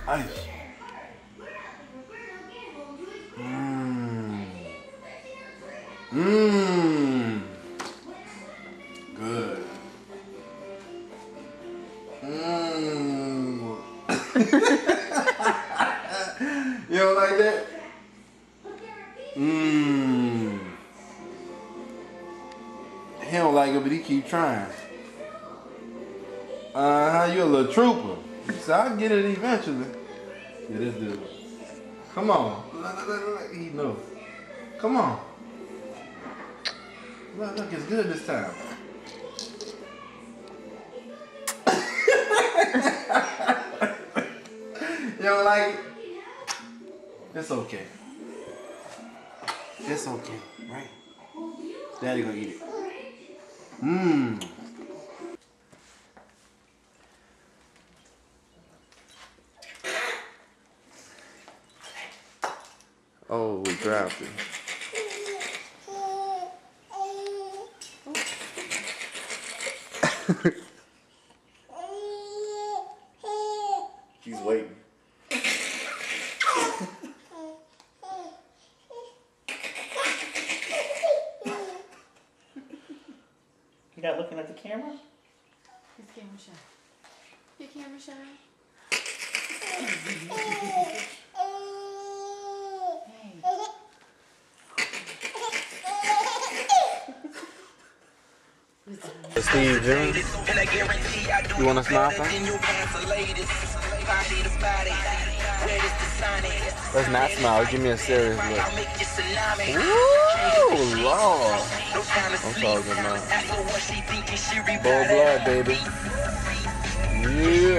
Ice. Mmm. Good. Mmm. You don't like that? Mmm. He don't like it, but he keep trying. You a little trooper. So I'll get it eventually. Yeah, this dude. Come on. Look, he knows. Come on. Look, it's good this time. You don't like it? It's okay. It's okay, right? Daddy gonna eat it. Mmm. Oh, we dropped it. He's waiting. You not looking at the camera? His camera shy. Your camera shy? Steve Jones, you want to smile for him? Let's not smile. Give me a serious look. Woo, Lord. I'm talking about. Bull blood, baby. Yeah.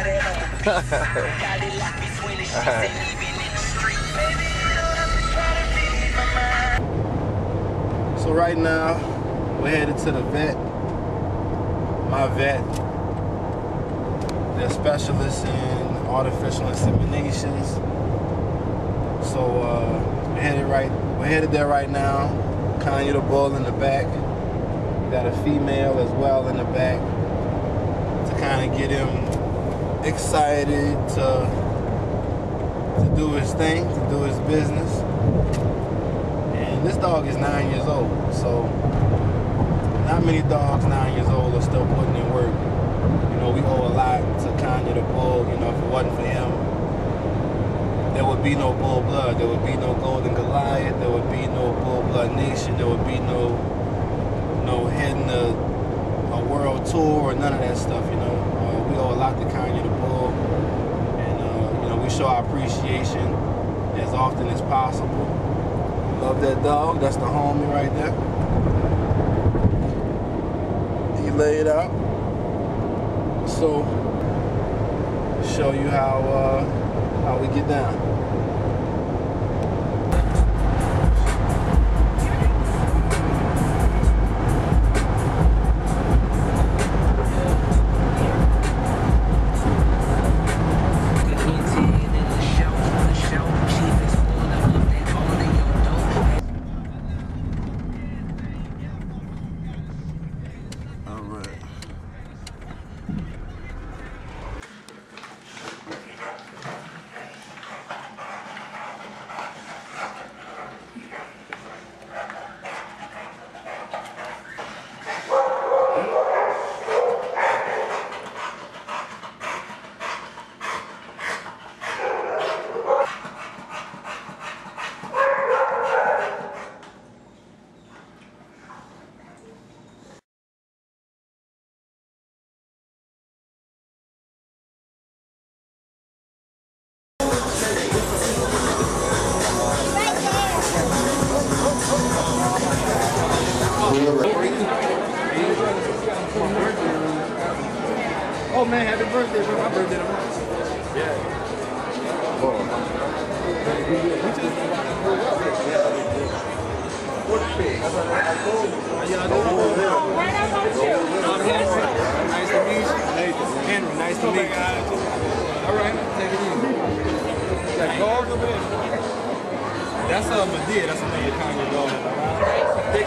So right now, we're headed to the vet. My vet. They're specialists in artificial inseminations. So we're headed there right now. Kanye the bull in the back. We got a female as well in the back to kind of get him excited to do his thing, to do his business. And this dog is 9 years old, so not many dogs 9 years old are still putting in work. You know, we owe a lot to Kanye the bull. You know, if it wasn't for him, there would be no Bull Blood. There would be no Golden Goliath. There would be no Bull Blood Nation. There would be no heading a world tour or none of that stuff. You know, we owe a lot to Kanye the bull, and you know, we show our appreciation as often as possible. Love that dog. That's the homie right there. He laid out. So show you how we get down. Oh man, happy birthday, bro. My birthday tomorrow. Yeah. Oh. Nice to meet you. Henry, nice to meet you. All right, take it easy. That dog over there? That's Medea. That's a man Kanye dog. Big.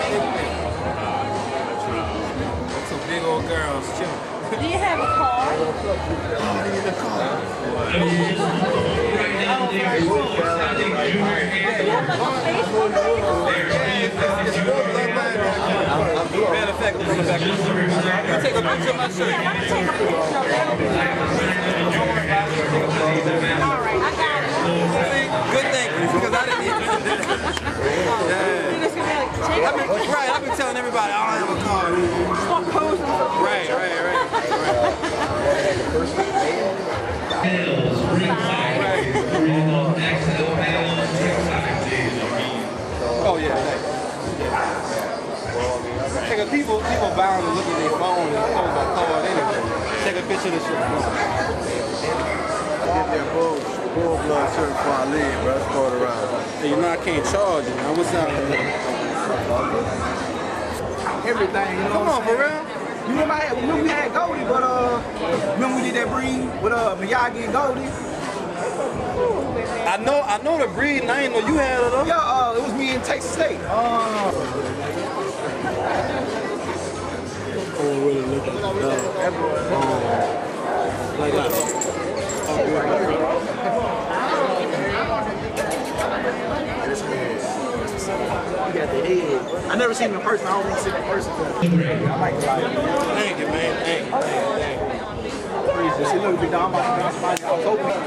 That's some big old girls chilling. Do you have a car? I need a car. Matter of fact, I'm coming back. You take a picture of my shirt. Yeah, let me take a picture of that. All right, I got it. See, good thing, because I didn't even. Right, I've been telling everybody I don't have a car. Right. Oh yeah. Take a people bound to look at their phone and close my card anyway. Take a picture of the shit. Get that bull blood shirt before I leave, bro. It's going around. Hey, you know I can't charge you. Now what's up? Everything, you know. Come on, for real. You remember we had Goldie, but remember we did that breed with Miyagi and Goldie? I know the breed and I didn't know you had it though. Yeah, it was me in Texas State. Like that. I never seen him in person. I only seen him in person. I like Thank you, man. Thank you. see, look, big dog. I was hoping.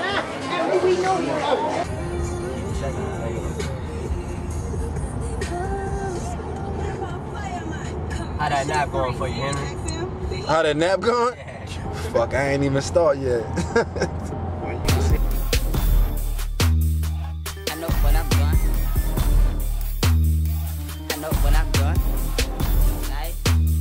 How that nap going for you, Henry? How that nap going? Fuck, I ain't even start yet. I know what I'm doing. I know what I'm doing. Like,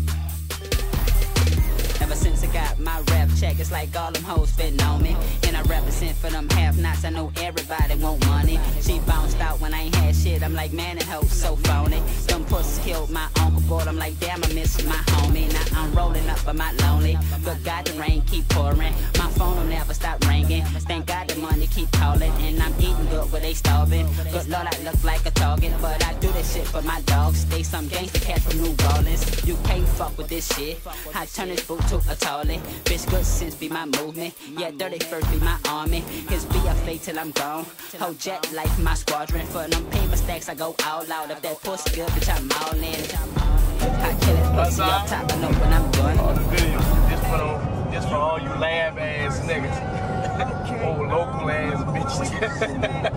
ever since I got my rap check, it's like all them hoes fitting on me. And I represent for them half-nots. I know everybody want money. She bounced out when I ain't had shit. I'm like, man, it hoes so phony. Them pussies killed my uncle, boy. I'm like, damn, I miss my homie. Now I'm rolling up, but my lonely. But God, the rain keep pouring. My phone will never stop ringing. Thank God the money keep calling. And I'm eating good where they starving. Good Lord, I look like a target. But I do this shit for my dogs. They some gangster cat from New Orleans. You can't fuck with this shit. I turn this boot to a tolly. Bitch, good sense be my movement. Yeah, 31st be my army. His BFA till I'm gone. Whole jet life my squadron. For them paper stacks, I go all out. If that pussy good, bitch, I'm all in. I kill it pussy up top. I know what I'm doing. On the video, just for all you lab ass niggas. Old local ass bitches.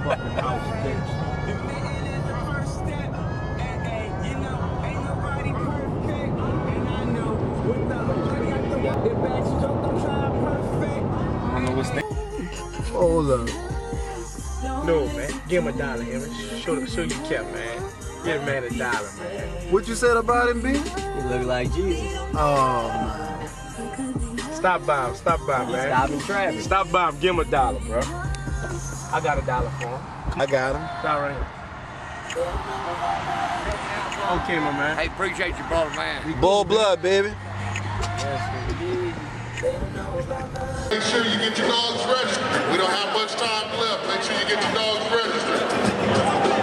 I don't know what's next. Hold up. No, man. Give him $1, Henry. Show you kept, man. Give a man $1, man. What you said about him, B? You look like Jesus. Oh, man. Stop by him, man. Stop in traffic. Stop by him, give him $1, bro. I got $1 for him. I got him. Stop right here. Okay, my man. Hey, appreciate you, brother, man. Bull blood, baby. Make sure you get your dogs registered. We don't have much time left. Make sure you get your dogs registered.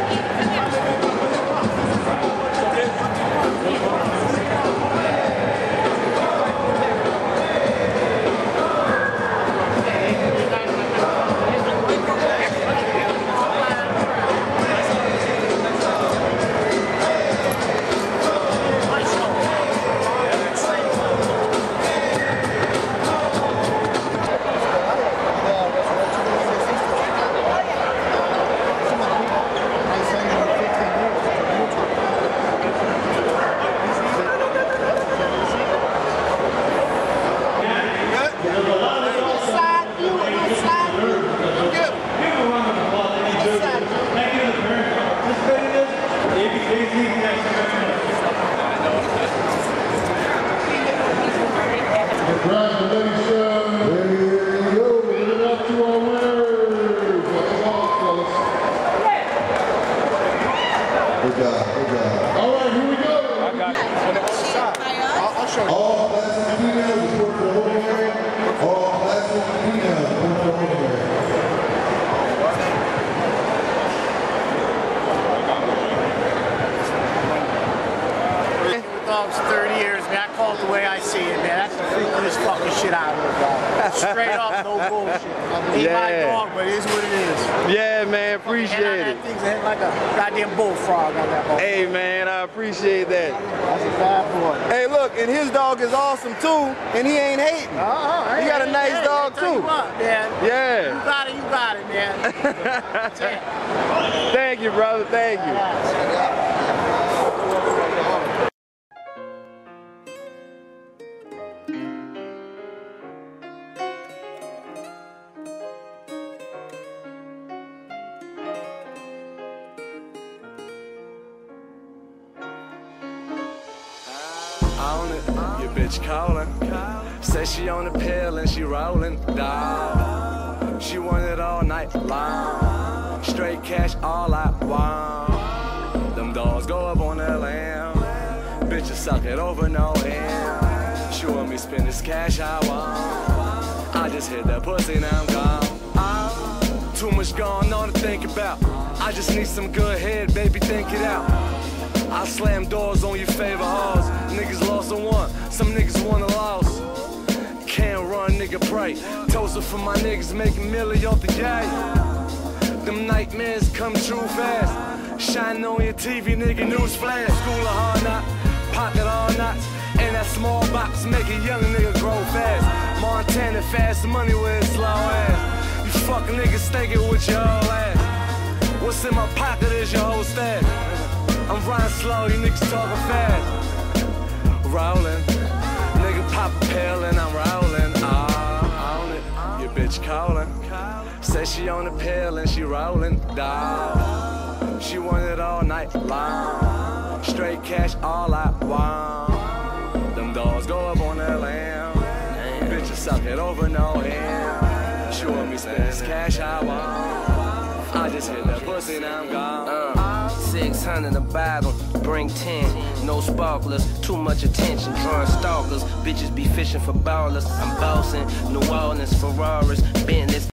No bullshit. Ain't my dog, but it is what it is. Yeah, man, appreciate it. Things that like a goddamn bullfrog on that ball. Hey, man, I appreciate that. That's a bad boy. Hey, look, and his dog is awesome too, and he ain't hating. He got a nice dog too. You what, man. Yeah. You got it, man. Thank you, brother. Thank you. On it, your bitch calling. Say she on the pill and she rolling. Dawg, she want it all night long. Straight cash all I want. Them dogs go up on that lamb. Bitches suck it over no hand. She want me spend this cash I want. I just hit that pussy, now I'm gone. Too much going on to think about. I just need some good head, baby, think it out. I slam doors on your favorite hoes. Niggas lost on one, some niggas won a loss. Can't run, nigga, pray. Toasted for my niggas making milli off the gate. Them nightmares come true fast. Shining on your TV, nigga, news flash. School of hard knock, pocket all knots. And that small box make a young nigga grow fast. Montana fast money with his slow ass. You fucking niggas thinking with your whole ass. What's in my pocket is your whole stash. I'm riding slow, you niggas talking fast. Rolling, nigga pop a pill and I'm rolling. On it, your bitch calling. Say she on the pill and she rolling. Dawg, she want it all night long. Straight cash all I want. Them dogs go up on that lamb. Bitches suck it over no hand. She want me spend this cash I want. I just hit that pussy, now I'm gone. 600 a bottle, bring 10. No sparklers, too much attention, drawing stalkers. Bitches be fishing for ballers. I'm bossing, New Orleans, Ferraris, Bentleys.